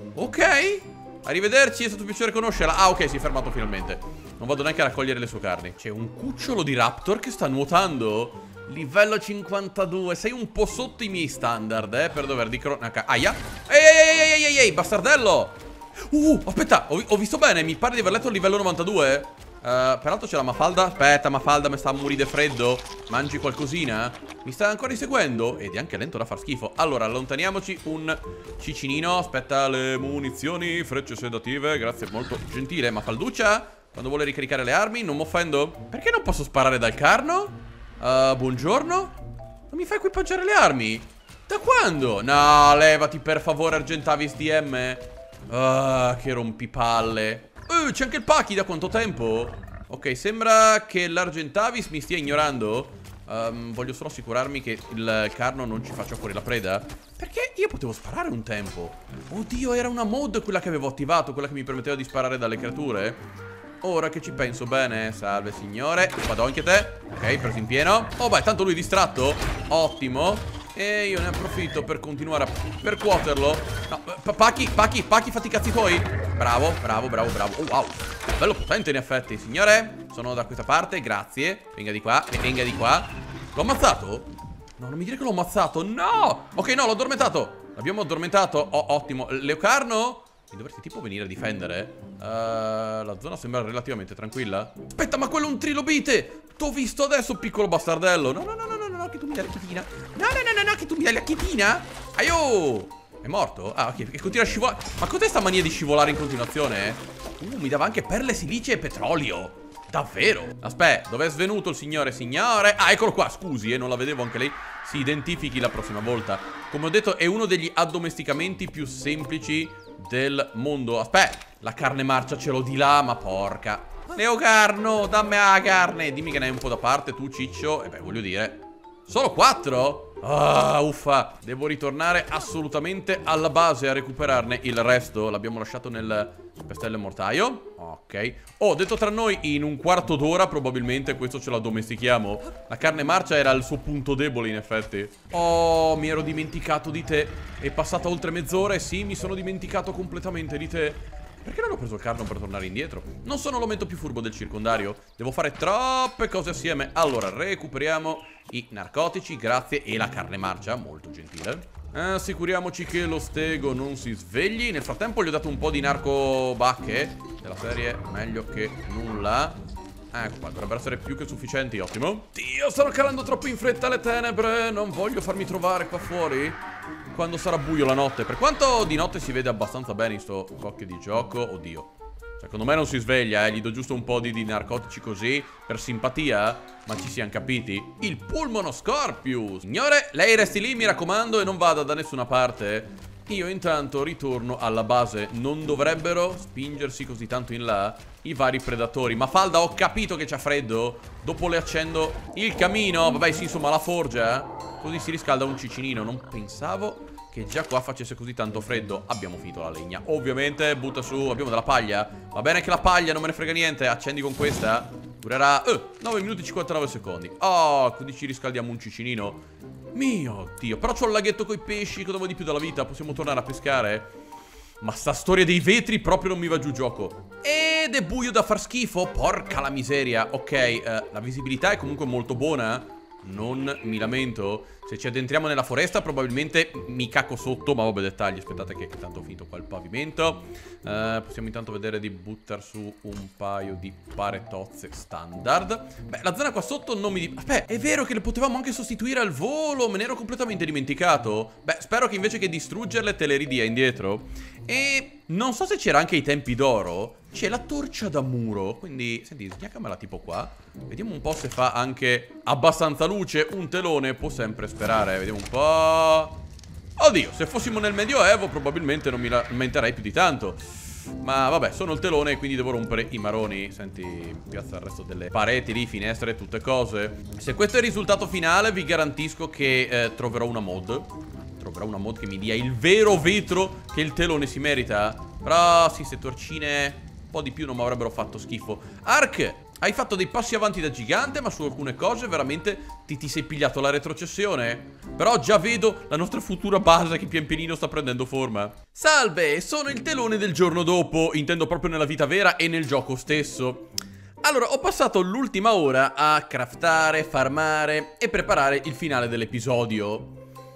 Ok, arrivederci, è stato un piacere conoscerla. Ah, ok, si è fermato finalmente. Non vado neanche a raccogliere le sue carni. C'è un cucciolo di raptor che sta nuotando. Livello cinquantadue. Sei un po' sotto i miei standard, eh, per dover di cronaca. Aia. Ehi, ehi, ehi, ehi, ehi, ehi, bastardello. Uh, aspetta, ho, ho visto bene. Mi pare di aver letto il livello novantadue. Uh, peraltro c'è la Mafalda. Aspetta, Mafalda, mi sta a morire freddo. Mangi qualcosina? Mi sta ancora inseguendo ed è anche lento da far schifo. Allora, allontaniamoci un cicinino. Aspetta, le munizioni, frecce sedative. Grazie, molto gentile. Mafalduccia, quando vuole ricaricare le armi, non mi offendo. Perché non posso sparare dal Carno? Uh, buongiorno. Non mi fai equipaggiare le armi? Da quando? No, levati per favore, Argentavis D M. Ah, che rompipalle. Uh, c'è anche il Paki, da quanto tempo? Ok, sembra che l'Argentavis mi stia ignorando. um, Voglio solo assicurarmi che il Carno non ci faccia fuori la preda. Perché io potevo sparare un tempo. Oddio, era una mod quella che avevo attivato, quella che mi permetteva di sparare dalle creature. Ora che ci penso bene. Salve signore, vado anche te. Ok, preso in pieno. Oh beh, tanto lui è distratto. Ottimo. E io ne approfitto per continuare a percuoterlo. No, Paki, Paki, Paki, fatti i cazzi tuoi. Bravo, bravo, bravo, bravo. Oh wow, bello potente in effetti. Signore, sono da questa parte, grazie. Venga di qua, e venga di qua. L'ho ammazzato? No, non mi dire che l'ho ammazzato. No, ok, no, l'ho addormentato. L'abbiamo addormentato, oh, ottimo. Leocarno? Mi dovresti tipo venire a difendere. uh, La zona sembra relativamente tranquilla. Aspetta, ma quello è un trilobite. T'ho visto adesso, piccolo bastardello. No, no, no, no, no, no, che tu mi dai la chitina. No, no, no, no, no, che tu mi dai la chitina. Aio. È morto? Ah, ok, che continua a scivolare. Ma cos'è sta mania di scivolare in continuazione, eh? Uh, mi dava anche perle, silice e petrolio. Davvero? Aspetta, dov'è svenuto il signore signore? Ah, eccolo qua, scusi, eh, non la vedevo anche lei. Si identifichi la prossima volta. Come ho detto, è uno degli addomesticamenti più semplici del mondo. Aspetta, la carne marcia ce l'ho di là, ma porca. Leocarno, dammi la carne. Dimmi che ne hai un po' da parte tu, ciccio. E beh, voglio dire, solo quattro? Ah, uffa. Devo ritornare assolutamente alla base a recuperarne il resto. L'abbiamo lasciato nel pestello e mortaio. Ok. Oh, detto tra noi, in un quarto d'ora probabilmente questo ce lo addomestichiamo. La carne marcia era il suo punto debole, in effetti. Oh, mi ero dimenticato di te. È passata oltre mezz'ora e sì, mi sono dimenticato completamente di te. Perché non ho preso il carno per tornare indietro? Non sono l'omento più furbo del circondario. Devo fare troppe cose assieme. Allora, recuperiamo i narcotici, grazie. E la carne marcia, molto gentile. Assicuriamoci che lo stego non si svegli. Nel frattempo gli ho dato un po' di narcobacche. Della serie, meglio che nulla. Ecco qua, dovrebbero essere più che sufficienti, ottimo. Dio, stanno calando troppo in fretta le tenebre. Non voglio farmi trovare qua fuori quando sarà buio la notte. Per quanto di notte si vede abbastanza bene in sto cocchio di gioco. Oddio, secondo me non si sveglia, eh. Gli do giusto un po' di, di narcotici così, per simpatia. Ma ci siamo capiti. Il Pulmonoscorpius. Signore, lei resti lì, mi raccomando, e non vada da nessuna parte. Io intanto ritorno alla base. Non dovrebbero spingersi così tanto in là i vari predatori. Ma Falda, ho capito che c'ha freddo. Dopo le accendo il camino. Vabbè, sì, insomma, la forgia. Così si riscalda un cicinino. Non pensavo che già qua facesse così tanto freddo. Abbiamo finito la legna. Ovviamente, butta su. Abbiamo della paglia. Va bene che la paglia, non me ne frega niente. Accendi con questa. Durerà uh, nove minuti e cinquantanove secondi. Oh, così ci riscaldiamo un cicinino. Mio Dio, però c'ho il laghetto coi pesci. Cosa vuoi di più dalla vita? Possiamo tornare a pescare? Ma sta storia dei vetri proprio non mi va giù gioco. Ed è buio da far schifo. Porca la miseria. Ok, eh, la visibilità è comunque molto buona. Non mi lamento. Se ci addentriamo nella foresta probabilmente mi cacco sotto. Ma vabbè, dettagli, aspettate che tanto ho finito qua il pavimento. uh, Possiamo intanto vedere di buttare su un paio di paretozze standard. Beh, la zona qua sotto non mi... Aspetta, è vero che le potevamo anche sostituire al volo. Me ne ero completamente dimenticato. Beh, spero che invece che distruggerle te le ridia indietro. E non so se c'era anche ai tempi d'oro. C'è la torcia da muro. Quindi, senti, sgnacamela tipo qua. Vediamo un po' se fa anche abbastanza luce. Un telone può sempre sperare. Vediamo un po'. Oddio, se fossimo nel Medioevo probabilmente non mi lamenterei più di tanto. Ma vabbè, sono il telone, quindi devo rompere i maroni. Senti, piazza il resto delle pareti lì, finestre, tutte cose. Se questo è il risultato finale, vi garantisco che eh, troverò una mod. Troverò una mod che mi dia il vero vetro che il telone si merita. Però sì, se torcine un po' di più non mi avrebbero fatto schifo. Ark, hai fatto dei passi avanti da gigante, ma su alcune cose veramente ti, ti sei pigliato la retrocessione. Però già vedo la nostra futura base che pian pianino sta prendendo forma. Salve, sono il telone del giorno dopo. Intendo proprio nella vita vera e nel gioco stesso. Allora, ho passato l'ultima ora a craftare, farmare e preparare il finale dell'episodio.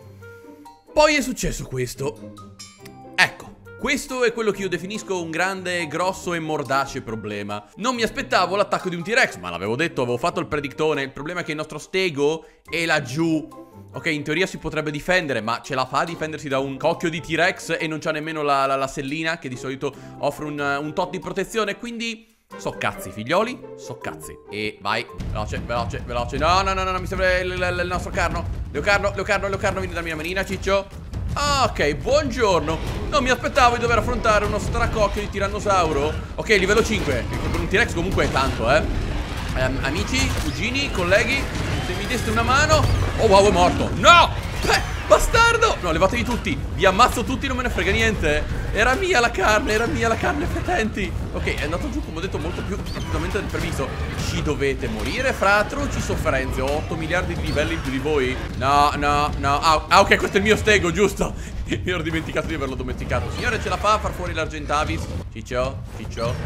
Poi è successo questo. Ecco. Questo è quello che io definisco un grande, grosso e mordace problema. Non mi aspettavo l'attacco di un T-Rex, ma l'avevo detto, avevo fatto il predictone. Il problema è che il nostro stego è laggiù. Ok, in teoria si potrebbe difendere, ma ce la fa a difendersi da un cocchio di T-Rex e non c'ha nemmeno la, la, la sellina, che di solito offre un, un tot di protezione, quindi... So cazzi, figlioli, so cazzi. E vai, veloce, veloce, veloce. No, no, no, no, no, mi sembra il, il, il nostro carno. Leocarno, Leocarno, Leocarno, vieni dammi una manina, ciccio. Ah, ok, buongiorno. Non mi aspettavo di dover affrontare uno stracocchio di tirannosauro. Ok, livello cinque. Per un T-Rex comunque è tanto, eh. um, Amici, cugini, colleghi, se mi deste una mano. Oh wow, è morto. No! Eh, bastardo! No, levatevi tutti. Vi ammazzo tutti, non me ne frega niente. Era mia la carne, era mia la carne, fetenti. Ok, è andato giù, come ho detto, molto più rapidamente del previsto. Ci dovete morire, fra atroci sofferenze. Ho otto miliardi di livelli in più di voi. No, no, no. Ah, ah, ok, questo è il mio stego, giusto. Mi ero dimenticato di averlo domesticato. Signore, ce la fa a far fuori l'Argentavis? Ciccio, ciccio.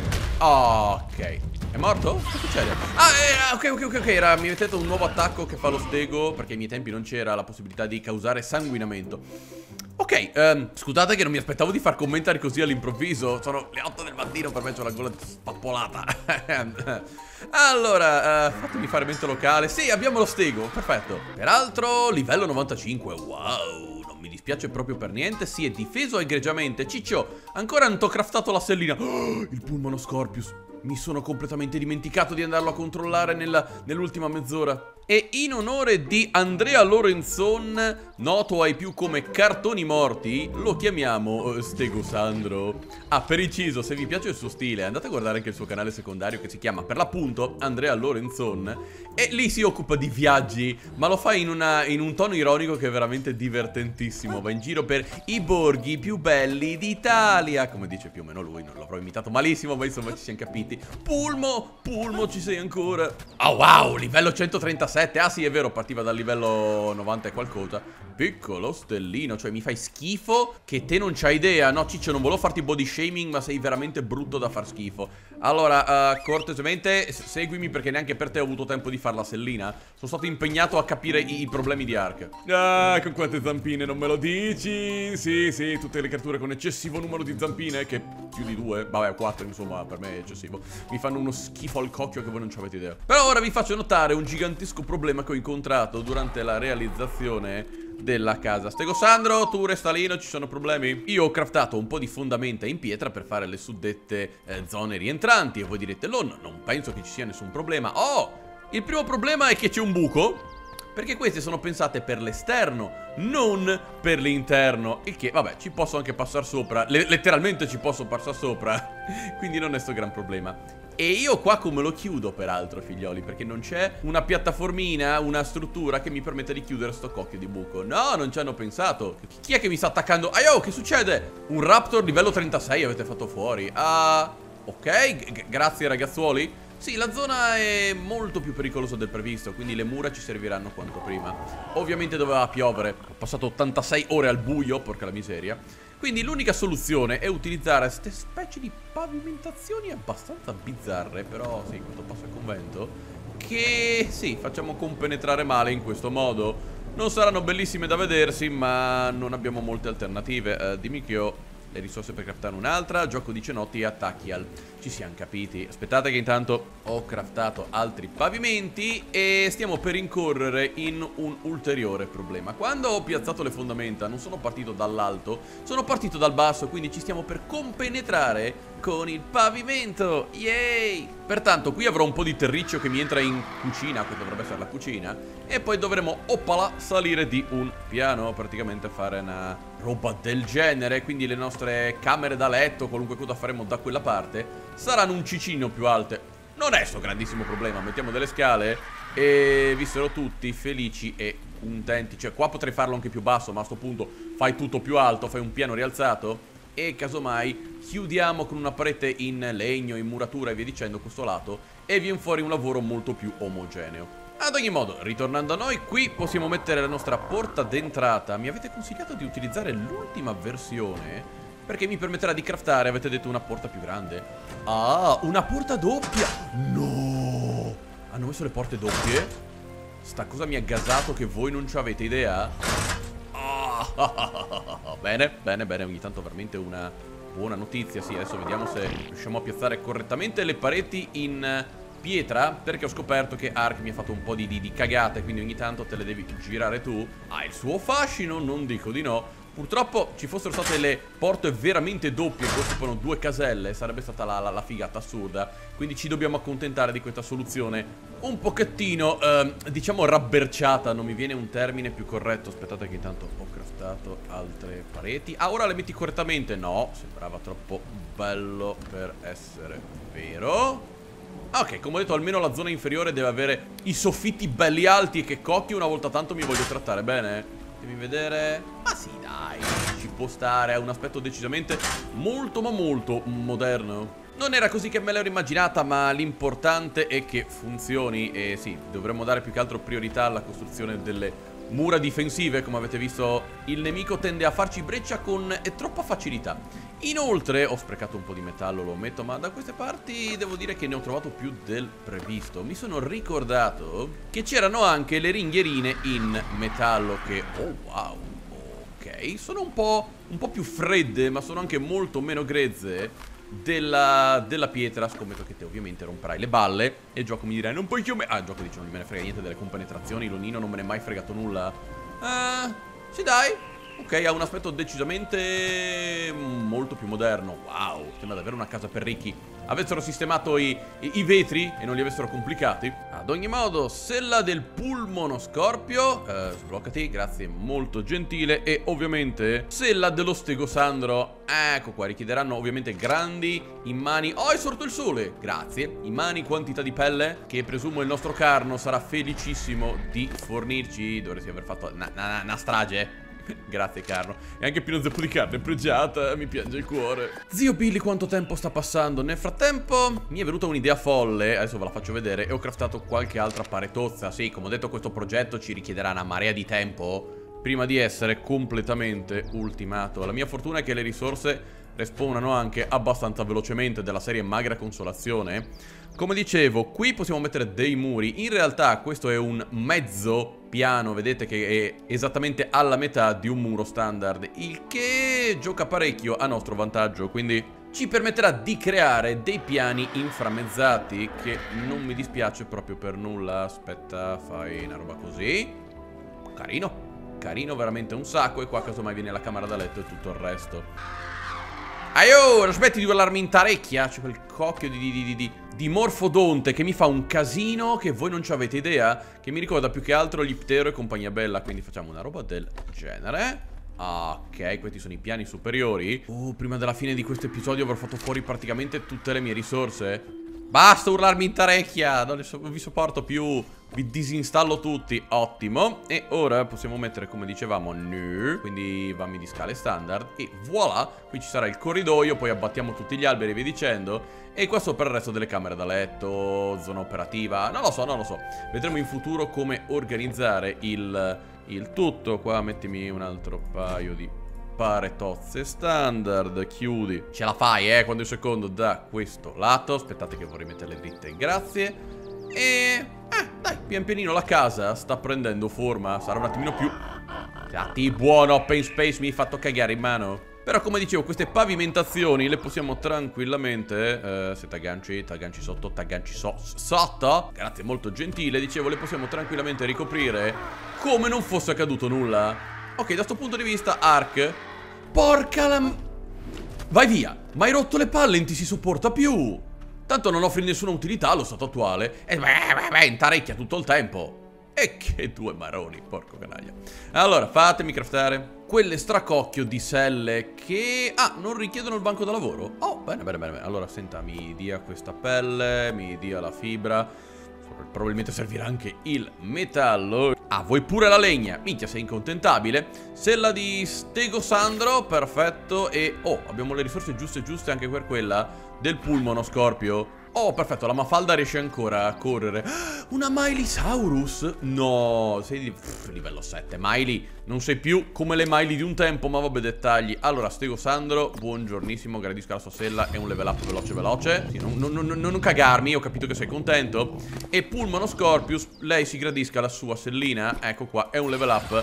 Ok. È morto? Che succede? Ah, eh, ok, ok, ok, ok. Era, mi mettete un nuovo attacco che fa lo stego, perché ai miei tempi non c'era la possibilità di causare sanguinamento. Ok, um, scusate che non mi aspettavo di far commentare così all'improvviso. Sono le otto del mattino, per me c'ho la gola spappolata. Allora, uh, fatemi fare mente locale. Sì, abbiamo lo stego, perfetto. Peraltro, livello novantacinque, wow. Non mi dispiace proprio per niente. Si è difeso egregiamente. Ciccio, ancora non t'ho craftato la sellina. Oh, il Pulmano Scorpius. Mi sono completamente dimenticato di andarlo a controllare nell'ultima mezz'ora. E in onore di Andrea Lorenzon, noto ai più come Cartoni Morti, lo chiamiamo Stegosandro. Ah, per inciso, se vi piace il suo stile, andate a guardare anche il suo canale secondario che si chiama per l'appunto Andrea Lorenzon. E lì si occupa di viaggi, ma lo fa in, una, in un tono ironico che è veramente divertentissimo. Va in giro per i borghi più belli d'Italia, come dice più o meno lui, non l'avrò imitato malissimo, ma insomma ci siamo capiti. Pulmo, Pulmo, ci sei ancora? Oh wow, livello centotrentasei. Ah sì, è vero, partiva dal livello novanta e qualcosa. Piccolo stellino, cioè mi fai schifo che te non c'hai idea. No, Ciccio, non volevo farti body shaming, ma sei veramente brutto da far schifo. Allora, uh, cortesemente, seguimi perché neanche per te ho avuto tempo di fare la sellina. Sono stato impegnato a capire i, i problemi di Ark. Ah, con quante zampine, non me lo dici? Sì, sì, tutte le creature con eccessivo numero di zampine, che più di due, vabbè, quattro, insomma, per me è eccessivo. Mi fanno uno schifo al cocchio che voi non ci avete idea. Però ora vi faccio notare un gigantesco problema che ho incontrato durante la realizzazione della casa. Stegosandro, tu resta lì, non ci sono problemi? Io ho craftato un po' di fondamenta in pietra per fare le suddette eh, zone rientranti. E voi direte, no, non penso che ci sia nessun problema. Oh, il primo problema è che c'è un buco, perché queste sono pensate per l'esterno, non per l'interno. Il che, vabbè, ci posso anche passare sopra. Le letteralmente ci posso passare sopra. Quindi non è sto gran problema. E io qua come lo chiudo peraltro, figlioli? Perché non c'è una piattaformina, una struttura che mi permetta di chiudere sto cocchio di buco. No, non ci hanno pensato. Chi è che mi sta attaccando? Aio, che succede? Un Raptor livello trentasei avete fatto fuori. Ah, ok, grazie ragazzuoli. Sì, la zona è molto più pericolosa del previsto, quindi le mura ci serviranno quanto prima. Ovviamente doveva piovere. Ho passato ottantasei ore al buio, porca la miseria. Quindi l'unica soluzione è utilizzare queste specie di pavimentazioni abbastanza bizzarre, però sì, questo passo al convento, che sì, facciamo compenetrare male in questo modo. Non saranno bellissime da vedersi, ma non abbiamo molte alternative. eh, Dimmi che ho le risorse per craftare un'altra, gioco di cenotti e attacchi al... Ci siamo capiti. Aspettate che intanto ho craftato altri pavimenti e stiamo per incorrere in un ulteriore problema. Quando ho piazzato le fondamenta non sono partito dall'alto, sono partito dal basso, quindi ci stiamo per compenetrare con il pavimento. Yay! Pertanto qui avrò un po' di terriccio che mi entra in cucina, questa dovrebbe essere la cucina, e poi dovremo, oppala, salire di un piano, praticamente fare una roba del genere. Quindi le nostre camere da letto, qualunque cosa faremo da quella parte, saranno un cicino più alte. Non è sto grandissimo problema, mettiamo delle scale e vissero tutti felici e contenti. Cioè qua potrei farlo anche più basso, ma a sto punto fai tutto più alto, fai un piano rialzato e casomai chiudiamo con una parete in legno, in muratura e via dicendo questo lato, e viene fuori un lavoro molto più omogeneo. Ad ogni modo, ritornando a noi, qui possiamo mettere la nostra porta d'entrata. Mi avete consigliato di utilizzare l'ultima versione perché mi permetterà di craftare, avete detto, una porta più grande. Ah, una porta doppia! No! Hanno messo le porte doppie? Sta cosa mi ha gasato che voi non ci avete idea? Ah, bene, bene, bene, ogni tanto veramente una buona notizia. Sì, adesso vediamo se riusciamo a piazzare correttamente le pareti in pietra, perché ho scoperto che Ark mi ha fatto un po' di, di, di cagate, quindi ogni tanto te le devi girare tu. Ha il suo fascino, non dico di no. Purtroppo ci fossero state le porte veramente doppie che occupano due caselle, sarebbe stata la, la, la figata assurda. Quindi ci dobbiamo accontentare di questa soluzione un pochettino, eh, diciamo, rabberciata. Non mi viene un termine più corretto. Aspettate che intanto ho craftato altre pareti. Ah, ora le metti correttamente? No, sembrava troppo bello per essere vero. Ok, come ho detto, almeno la zona inferiore deve avere i soffitti belli alti e che cocchio una volta tanto mi voglio trattare bene. Fammi vedere. Ma sì, dai, ci può stare. Ha un aspetto decisamente molto ma molto moderno. Non era così che me l'ero immaginata, ma l'importante è che funzioni. E sì, dovremmo dare più che altro priorità alla costruzione delle mura difensive. Come avete visto, il nemico tende a farci breccia con troppa facilità. Inoltre, ho sprecato un po' di metallo, lo ammetto, ma da queste parti devo dire che ne ho trovato più del previsto. Mi sono ricordato che c'erano anche le ringhierine in metallo che... Oh wow, Ok, sono un po', un po' più fredde, ma sono anche molto meno grezze della, della pietra. Scommetto che te ovviamente romperai le balle e il gioco mi dirà non puoi chiudere. Ah, il gioco dice non me ne frega niente delle compenetrazioni. Lonino non me ne è mai fregato nulla. Eh, sì dai. Ok, ha un aspetto decisamente molto più moderno. Wow, sembra davvero una casa per ricchi. Avessero sistemato i, i, i vetri e non li avessero complicati. Ad ogni modo, sella del pulmonoscorpio. eh, Sbloccati, grazie, molto gentile. E ovviamente sella dello stegosandro. Ecco qua, richiederanno ovviamente grandi immani. Oh, è sorto il sole, grazie. Immani, quantità di pelle che presumo il nostro carno sarà felicissimo di fornirci. Dovresti aver fatto una, una, una strage. Grazie Carlo. E anche pieno zeppo di carne pregiata. Mi piange il cuore. Zio Billy, quanto tempo sta passando? Nel frattempo mi è venuta un'idea folle. Adesso ve la faccio vedere. E ho craftato qualche altra paretozza. Sì, come ho detto, questo progetto ci richiederà una marea di tempo prima di essere completamente ultimato. La mia fortuna è che le risorse respawnano anche abbastanza velocemente, della serie magra consolazione. Come dicevo, qui possiamo mettere dei muri. In realtà questo è un mezzo piano, vedete che è esattamente alla metà di un muro standard, il che gioca parecchio a nostro vantaggio, quindi ci permetterà di creare dei piani inframmezzati, che non mi dispiace proprio per nulla. Aspetta, fai una roba così. Carino, carino veramente un sacco. E qua casomai viene la camera da letto e tutto il resto. Aio, non smetti di urlarmi in tarecchia. C'è quel cocchio di, di, di, di, di morfodonte che mi fa un casino che voi non ci avete idea, che mi ricorda più che altro gli Ptero e compagnia bella. Quindi facciamo una roba del genere. Ok, questi sono i piani superiori. Oh, prima della fine di questo episodio avrò fatto fuori praticamente tutte le mie risorse. Basta urlarmi in tarecchia, non vi sopporto più. Vi disinstallo tutti, ottimo. E ora possiamo mettere, come dicevamo, new. Quindi vammi di scale standard. E voilà, qui ci sarà il corridoio. Poi abbattiamo tutti gli alberi e via dicendo. E qua sopra il resto delle camere da letto, zona operativa. Non lo so, non lo so. Vedremo in futuro come organizzare il, il tutto. Qua mettimi un altro paio di paretozze standard. Chiudi. Ce la fai, eh, quando il secondo da questo lato. Aspettate che vorrei mettere le dritte, grazie. E... Eh, dai, pian pianino la casa sta prendendo forma. Sarà un attimino più... Satti buono, open space, mi hai fatto cagare in mano. Però come dicevo, queste pavimentazioni le possiamo tranquillamente... Eh, se t'agganci, t'agganci sotto, t'agganci so sotto. Grazie, molto gentile. Dicevo, le possiamo tranquillamente ricoprire come non fosse accaduto nulla. Ok, da sto punto di vista, Ark... Porca la... Vai via, ma hai rotto le palle, non ti si sopporta più. Tanto non offri nessuna utilità allo stato attuale. E beh, beh, beh, intarecchia tutto il tempo. E che due maroni, porco canaglia. Allora, fatemi craftare quelle stracocchio di selle che... Ah, non richiedono il banco da lavoro. Oh, bene, bene, bene. Allora, senta, mi dia questa pelle, mi dia la fibra. Probabilmente servirà anche il metallo. Ah, vuoi pure la legna? Minchia, sei incontentabile. Sella di stegosandro, perfetto. E, oh, abbiamo le risorse giuste giuste anche per quella del pulmonoscorpio. Oh, perfetto, la Mafalda riesce ancora a correre. Una Mylisaurus? No, sei di pff, livello sette. Miley, non sei più come le Miley di un tempo, ma vabbè, dettagli. Allora, Stegosandro, buongiornissimo, gradisco la sua sella. È un level up veloce veloce. Sì, non, non, non, non cagarmi, ho capito che sei contento. E Pulmonoscorpius, lei si gradisca la sua sellina. Ecco qua, è un level up.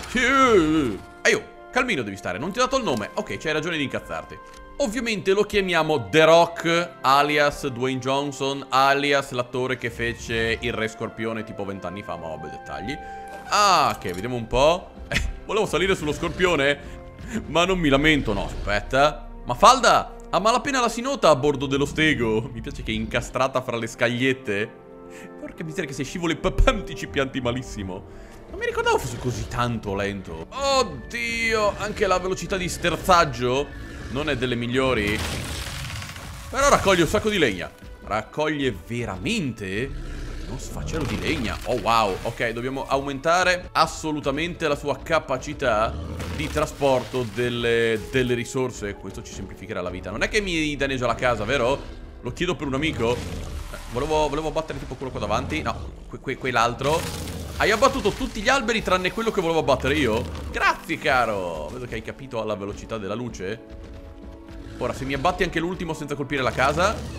Aio, calmino devi stare, non ti ho dato il nome. Ok, c'hai ragione di incazzarti. Ovviamente lo chiamiamo The Rock, alias Dwayne Johnson, alias l'attore che fece il Re Scorpione tipo vent'anni fa, ma vabbè, dettagli. Ah, ok, vediamo un po'. Eh, volevo salire sullo scorpione, ma non mi lamento, no, aspetta. Mafalda, a malapena la si nota a bordo dello stego. Mi piace che è incastrata fra le scagliette. Porca miseria, che se scivoli papam ti ci pianti malissimo. Non mi ricordavo fosse così tanto lento. Oddio, anche la velocità di sterzaggio non è delle migliori. Però raccoglie un sacco di legna. Raccoglie veramente uno sfacelo di legna. Oh wow. Ok, dobbiamo aumentare assolutamente la sua capacità di trasporto delle, delle risorse. Questo ci semplificherà la vita. Non è che mi danneggia la casa, vero? Lo chiedo per un amico. eh, volevo, volevo abbattere tipo quello qua davanti. No, que, que, quell'altro. Hai abbattuto tutti gli alberi tranne quello che volevo abbattere io? Grazie, caro. Vedo che hai capito alla velocità della luce. Ora, se mi abbatti anche l'ultimo senza colpire la casa,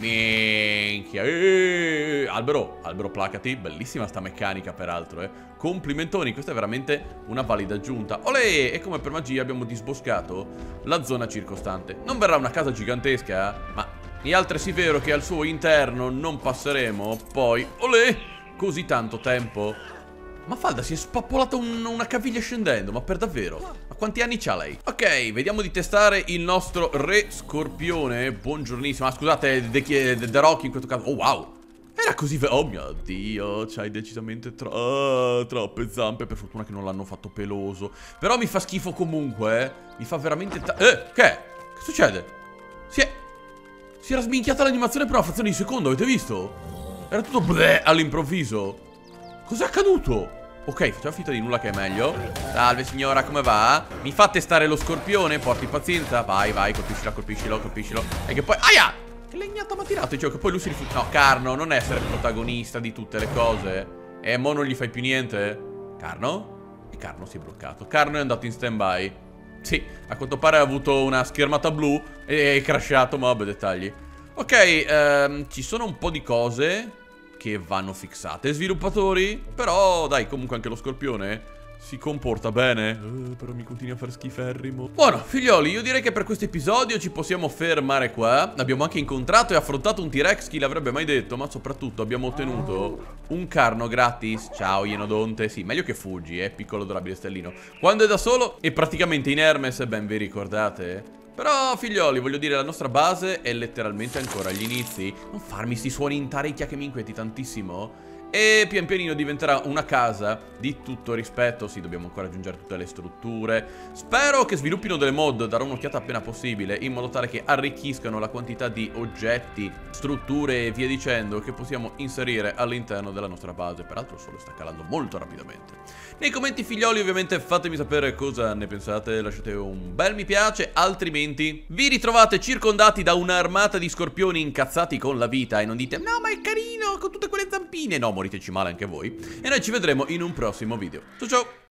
Minchia. Eeeh. Albero, albero placati. Bellissima sta meccanica peraltro, eh. Complimentoni, questa è veramente una valida aggiunta. Olè! E come per magia abbiamo disboscato la zona circostante. Non verrà una casa gigantesca, ma è altresì vero che al suo interno non passeremo poi, olè, così tanto tempo. Ma Falda si è spappolata un, una caviglia scendendo, ma per davvero? Ma quanti anni c'ha lei? Ok, vediamo di testare il nostro re scorpione. Buongiornissimo. Ah, scusate, The, The Rock in questo caso. Oh, wow. Era così... Oh mio Dio, c'hai decisamente tro uh, troppe zampe. Per fortuna che non l'hanno fatto peloso. Però mi fa schifo comunque, eh. Mi fa veramente... Eh, che è? Che succede? Si è... Si era sminchiata l'animazione per una frazione di secondo, avete visto? Era tutto bleh all'improvviso. Cos'è accaduto? Ok, facciamo finta di nulla che è meglio. Salve signora, come va? Mi fa testare lo scorpione? Porti pazienza. Vai, vai, colpiscilo, colpiscilo, colpiscilo. E che poi... Aia! Che legnata mi ha tirato, cioè, che poi lui si rifiuta. No, Carno, non essere protagonista di tutte le cose. E mo non gli fai più niente? Carno? E Carno si è bloccato. Carno è andato in stand-by. Sì, a quanto pare ha avuto una schermata blu e è crashato, ma vabbè, dettagli. Ok, ehm, ci sono un po' di cose che vanno fissate, sviluppatori. Però, dai, comunque anche lo scorpione si comporta bene. uh, Però mi continua a far schiferrimo. Buono, figlioli, io direi che per questo episodio ci possiamo fermare qua. Abbiamo anche incontrato e affrontato un T-Rex, chi l'avrebbe mai detto. Ma soprattutto abbiamo ottenuto un carno gratis. Ciao Ienodonte. Sì, meglio che fuggi, eh, piccolo adorabile stellino. Quando è da solo è praticamente inerme, se ben vi ricordate. Però, figlioli, voglio dire, la nostra base è letteralmente ancora agli inizi. Non farmi sti suoni in tarecchia che mi inquieti tantissimo. E pian pianino diventerà una casa di tutto rispetto. Sì, dobbiamo ancora aggiungere tutte le strutture. Spero che sviluppino delle mod, darò un'occhiata appena possibile, in modo tale che arricchiscano la quantità di oggetti, strutture e via dicendo che possiamo inserire all'interno della nostra base. Peraltro il sole sta calando molto rapidamente. Nei commenti, figlioli, ovviamente fatemi sapere cosa ne pensate. Lasciate un bel mi piace, altrimenti vi ritrovate circondati da un'armata di scorpioni incazzati con la vita. E non dite, no ma è carino con tutte quelle zampine. No, moriteci male anche voi. E noi ci vedremo in un prossimo video. Ciao ciao.